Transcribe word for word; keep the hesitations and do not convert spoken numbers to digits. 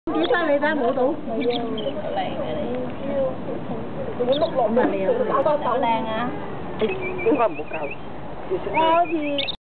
幾犀利㗎，摸到。 靚嘅你， 會碌落咪靚， 好靚啊！ 應該唔好教。 我好似。